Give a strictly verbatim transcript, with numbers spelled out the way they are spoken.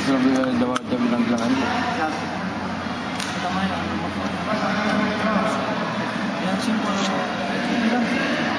sudah bilang jam bilang-bilang aja. Pertama yang simpel bilang